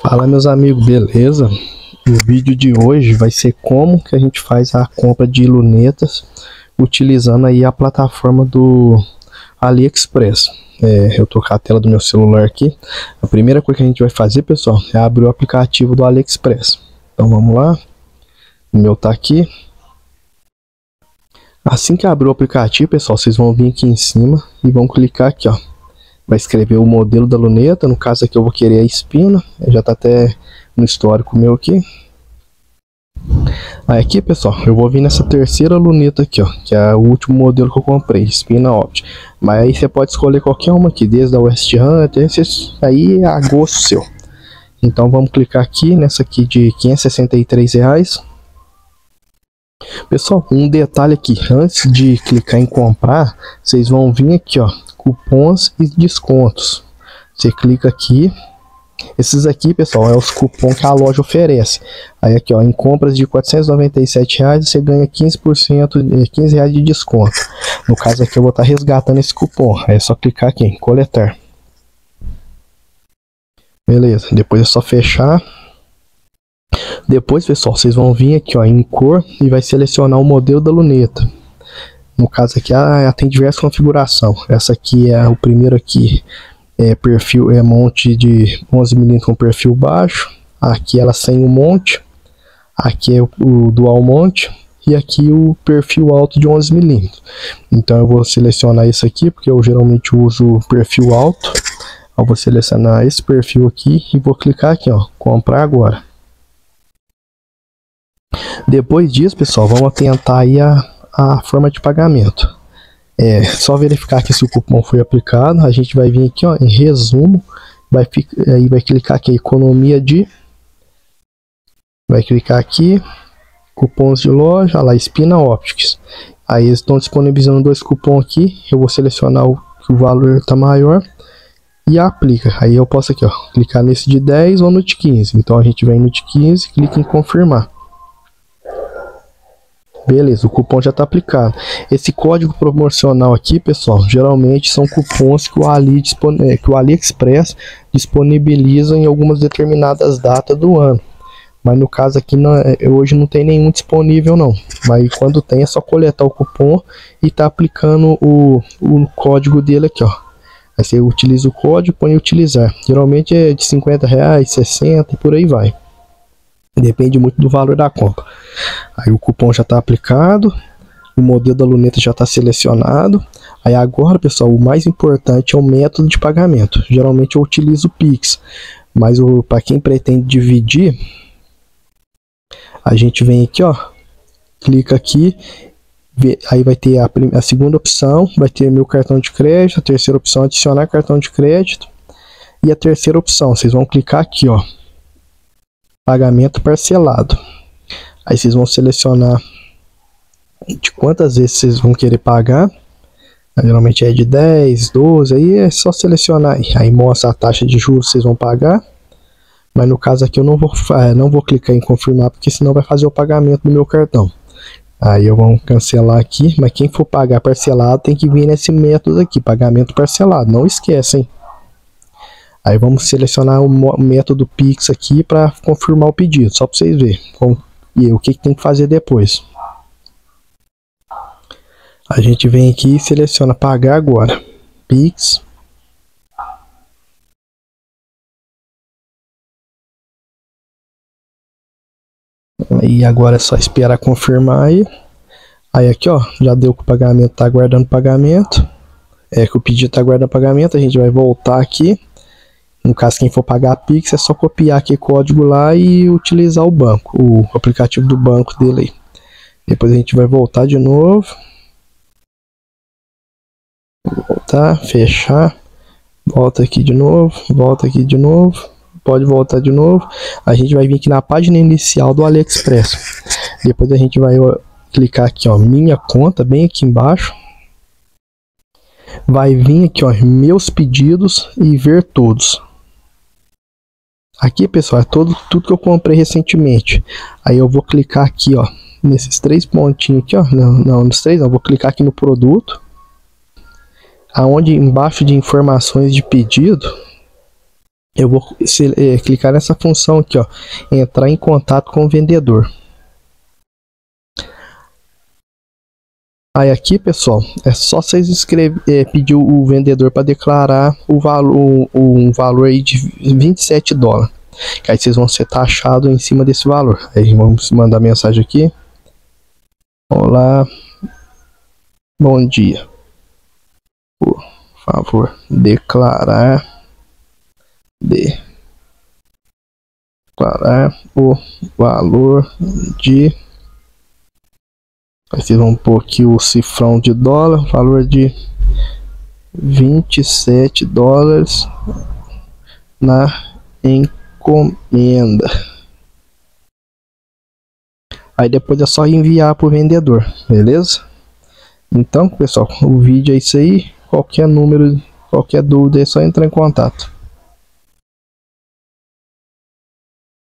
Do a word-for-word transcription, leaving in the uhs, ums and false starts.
Fala, meus amigos, beleza? O vídeo de hoje vai ser como que a gente faz a compra de lunetas utilizando aí a plataforma do AliExpress. É, eu tô com a tela do meu celular aqui. A primeira coisa que a gente vai fazer, pessoal, é abrir o aplicativo do AliExpress. Então vamos lá. O meu tá aqui. Assim que abrir o aplicativo, pessoal, vocês vão vir aqui em cima e vão clicar aqui, ó. Vai escrever o modelo da luneta. No caso aqui eu vou querer a espina. Já tá até no histórico meu aqui. Aí aqui, pessoal, eu vou vir nessa terceira luneta aqui, ó, que é o último modelo que eu comprei, espina óptica. Mas aí você pode escolher qualquer uma aqui, desde a West Hunter, aí é a gosto seu. Então vamos clicar aqui nessa aqui de quinhentos e sessenta e três reais. Pessoal, um detalhe aqui, antes de clicar em comprar, vocês vão vir aqui, ó, cupons e descontos. Você clica aqui. Esses aqui, pessoal, é os cupons que a loja oferece. Aí aqui, ó, em compras de quatrocentos e noventa e sete reais você ganha quinze por cento, quinze reais de desconto. No caso aqui eu vou estar resgatando esse cupom. Aí é só clicar aqui em coletar. Beleza, depois é só fechar. Depois, pessoal, vocês vão vir aqui, ó, em cor e vai selecionar o modelo da luneta. No caso aqui, ela tem diversas configurações. Essa aqui é o primeiro aqui. É perfil, é monte de onze milímetros com perfil baixo. Aqui ela sem o monte. Aqui é o, o dual monte. E aqui o perfil alto de onze milímetros. Então eu vou selecionar esse aqui, porque eu geralmente uso o perfil alto. Eu vou selecionar esse perfil aqui e vou clicar aqui, ó, comprar agora. Depois disso, pessoal, vamos atentar aí a, a forma de pagamento. É só verificar aqui se o cupom foi aplicado. A gente vai vir aqui, ó, em resumo, vai ficar, aí vai clicar aqui economia de, vai clicar aqui cupons de loja, lá Espina Optics. Aí eles estão disponibilizando dois cupons aqui. Eu vou selecionar o que o valor está maior e aplica. Aí eu posso aqui, ó, clicar nesse de dez ou no de quinze. Então a gente vem no de quinze, clica em confirmar. Beleza, o cupom já está aplicado. Esse código promocional aqui, pessoal, geralmente são cupons que o, Ali, que o AliExpress disponibiliza em algumas determinadas datas do ano. Mas no caso aqui, não, hoje não tem nenhum disponível não. Mas quando tem é só coletar o cupom e tá aplicando o, o código dele aqui, ó. Aí você utiliza o código e põe utilizar. Geralmente é de cinquenta reais, sessenta e por aí vai. Depende muito do valor da compra. Aí o cupom já está aplicado, o modelo da luneta já está selecionado. Aí agora, pessoal, o mais importante é o método de pagamento. Geralmente eu utilizo o Pix, mas para quem pretende dividir, a gente vem aqui, ó, clica aqui, vê, aí vai ter a, a segunda opção, vai ter meu cartão de crédito, a terceira opção adicionar cartão de crédito e a terceira opção, vocês vão clicar aqui, ó, pagamento parcelado. Aí vocês vão selecionar de quantas vezes vocês vão querer pagar. Geralmente é de dez, doze, aí é só selecionar aí. Aí mostra a taxa de juros que vocês vão pagar. Mas no caso aqui eu não vou, não vou clicar em confirmar, porque senão vai fazer o pagamento do meu cartão. Aí eu vou cancelar aqui, mas quem for pagar parcelado tem que vir nesse método aqui, pagamento parcelado. Não esquecem. Aí vamos selecionar o método Pix aqui para confirmar o pedido, só para vocês verem. Bom, e o que, que tem que fazer depois. A gente vem aqui e seleciona pagar agora. Pix. E agora é só esperar confirmar aí. Aí aqui, ó, já deu que o pagamento está aguardando pagamento. É que o pedido está aguardando pagamento, a gente vai voltar aqui. No caso, quem for pagar a Pix, é só copiar aqui o código lá e utilizar o banco, o aplicativo do banco dele aí. Depois a gente vai voltar de novo. Voltar, fechar. Volta aqui de novo, volta aqui de novo. Pode voltar de novo. A gente vai vir aqui na página inicial do AliExpress. Depois a gente vai ó, clicar aqui, ó, minha conta, bem aqui embaixo. Vai vir aqui, ó, meus pedidos e ver todos. Aqui, pessoal, é todo, tudo que eu comprei recentemente. Aí eu vou clicar aqui, ó, nesses três pontinhos aqui, ó. Não, não, nos três, não. Eu vou clicar aqui no produto. Aonde embaixo de informações de pedido, eu vou se, é, clicar nessa função aqui, ó, entrar em contato com o vendedor. Aí aqui, pessoal, é só vocês escrever, é, pedir o vendedor para declarar o valor, um valor aí de vinte e sete dólares. Que aí vocês vão ser taxados em cima desse valor. Aí vamos mandar mensagem aqui. Olá, bom dia. Por favor, declarar, declarar o valor de... Aí vocês vão pôr aqui o cifrão de dólar, valor de vinte e sete dólares na encomenda. Aí depois é só enviar para o vendedor, beleza? Então, pessoal, o vídeo é isso aí. Qualquer número, qualquer dúvida é só entrar em contato.